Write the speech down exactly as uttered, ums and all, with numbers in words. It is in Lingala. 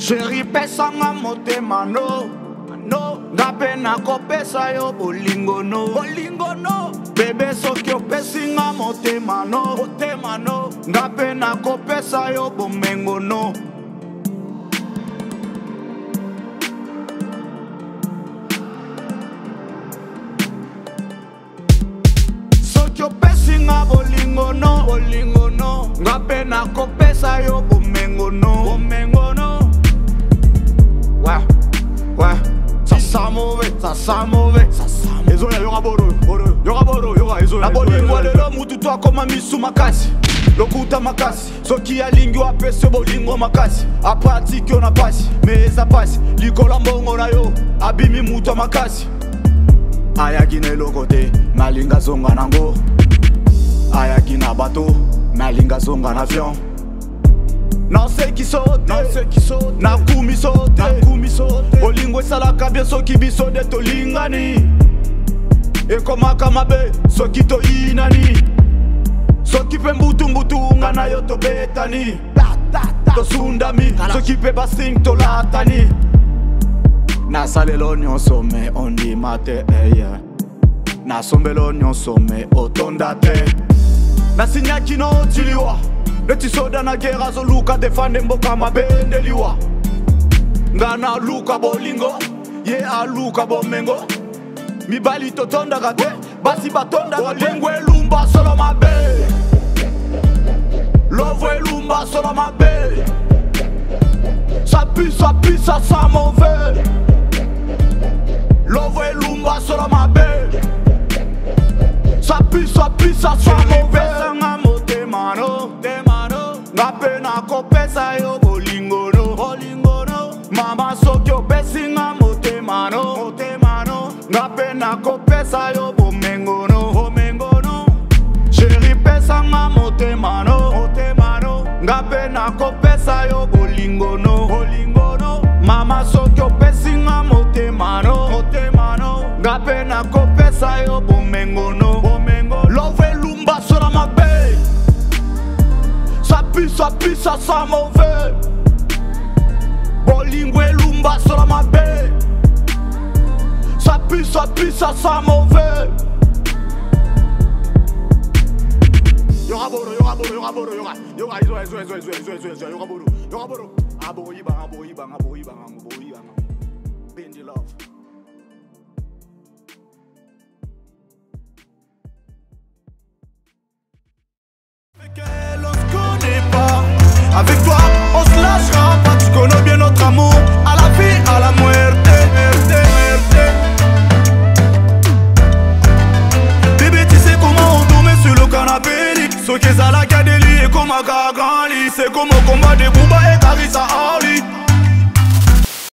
Chéri pesa nga motema no no ngape nakopesa yo bolingo no bolingo no bebe soki opesi nga motema no motema no ngape nakopesa yo bomengo no soki opesi nga bolingo no bolingo no ngape nakopesa yo bomengo no bomengo no. Ouais, ouais, ça sent mauvais, ça sent mauvais, ça sent mauvais. Ezoya yoga boro, boro, yoga boro, yoga ezoya. La bolingo lelo mutu toi koma misu makasi, lokuta makasi. Soki ya lingi wa pese bolingo makasi. A pratique on a pasi, mais ça passe. Likola mbongo na yo, abimi mutu makasi. Aya kine lokote, malinga zonga nango. Aya kina bateau, malinga zonga na avion. Non c'est qui saute, non c'est qui saute, na kumi saute, na kumi saute. Olingo salaka bien soki biso de tolingani. E koma kamabe soki to inani. Soki pe mbutu mbutu ngana yo to betani. To sundami soki pe basing to latani. Na salelo nyonso me ondi mate eye. Na sombelo nyonso me otondate. Na sinyaki no tiliwa. Leti soda na gera zo luka defande mboka mabende liwa. Ngana luka bolingo, ye a luka bomengo. Mi bali to tonda gate, basi batonda gate. Bolingo elumba solo mabe, love elumba solo mabe. Ça pue, ça pue, ça sent mauvais. Love elumba solo mabe. Ça pue, ça pue, ça sent mauvais. Ngape nakopesa yo bolingo no bolingo no mama soki opesi nga motema no motema no ngape nakopesa yo bomengo no bomengo no chéri pesa nga motema no motema no ngape nakopesa yo bolingo no bolingo no mama soki opesi nga motema no motema no ngape nakopesa yo bomengo no bomengo love elumba sora mabe. Ça pue, ça pue, ça sent mauvais. Bolingo elumba sur ma baie. Ça pue, ça pue, ça sent mauvais. Yoga boro, yoga boro, yoga boro, yoga. Yoga izo, izo, izo, izo, izo, izo, izo, yoga boro. Yoga boro. Abo iba, abo iba, abo iba, abo iba. Bendy love. Avec toi, on se lâchera pas, tu connais bien notre amour. À la vie, à la muerte, muerte, muerte. Bébé, tu sais comment on dormait sur le canapé. Ce qui est à la cadélie et comme à Gagali. C'est comme au combat des Bouba et Carissa Ali.